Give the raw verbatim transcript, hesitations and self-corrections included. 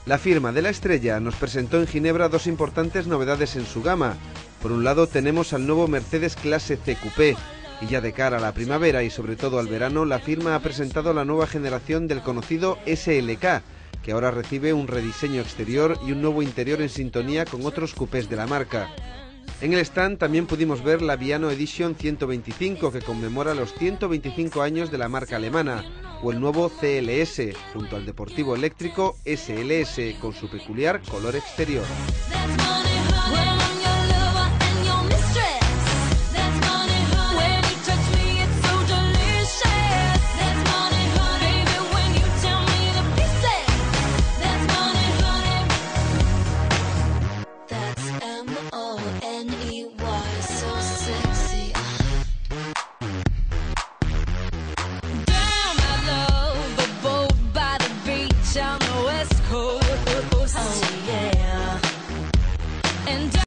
La firma de la estrella nos presentó en Ginebra dos importantes novedades en su gama. Por un lado tenemos al nuevo Mercedes Clase C Coupé, y ya de cara a la primavera y sobre todo al verano, la firma ha presentado la nueva generación del conocido S L K, que ahora recibe un rediseño exterior y un nuevo interior en sintonía con otros coupés de la marca. En el stand también pudimos ver la Viano Edition ciento veinticinco, que conmemora los ciento veinticinco años de la marca alemana, o el nuevo C L S, junto al deportivo eléctrico S L S, con su peculiar color exterior.